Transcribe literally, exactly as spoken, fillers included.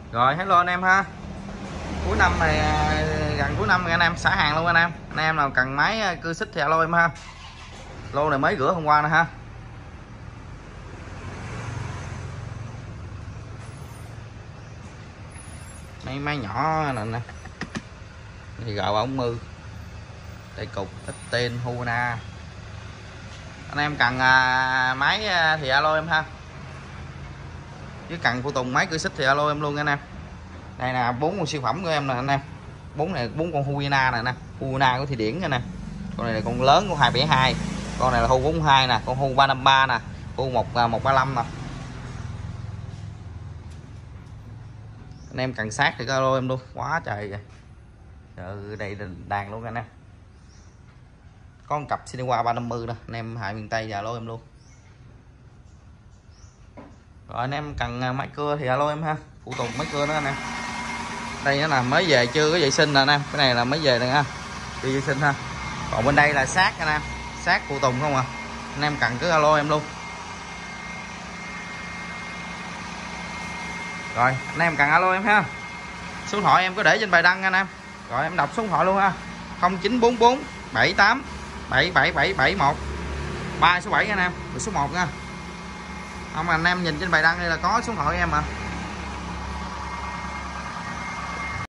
Rồi hello anh em ha. Cuối năm này, gần cuối năm này anh em xả hàng luôn anh em. Anh em nào cần máy cưa xích thì alo em ha. Lô này mới rửa hôm qua nè ha. Mấy máy nhỏ nè nè. Thì gạo ống mư. Đây cục ít tên Huna. Anh em cần à, máy thì alo em ha. Chứ cần phụ tùng máy cưa xích thì alo em luôn anh em. Đây nè, bốn con siêu phẩm của em nè anh em. Bốn này bốn con Huna nè nè, Huna của Thụy Điển nè. Con này là con lớn của hai bảy hai. Con này là Hu bốn hai nè, con Hu ba năm ba nè, Hu một một ba lăm nè. Anh em cần sát thì có alo em luôn, quá trời kìa. Trời đây đàn luôn anh em. Có một cặp Cinewa ba năm mươi nè, anh em Hải miền Tây và alo em luôn. Rồi anh em cần máy cưa thì alo em ha, phụ tùng máy cưa nữa anh em. Đây nó là mới về chưa có vệ sinh nè anh em, cái này là mới về nè ha, chưa vệ sinh ha. Còn bên đây là sát anh em, sát phụ tùng không à, anh em cần cứ alo em luôn. Rồi anh em cần alo em ha, số điện thoại em có để trên bài đăng anh em. Rồi em đọc số điện thoại luôn ha, không chín bốn bốn bảy tám bảy bảy bảy bảy một, ba số bảy anh em, số một nha. Không anh em nhìn trên bài đăng đây là có số điện thoại em mà.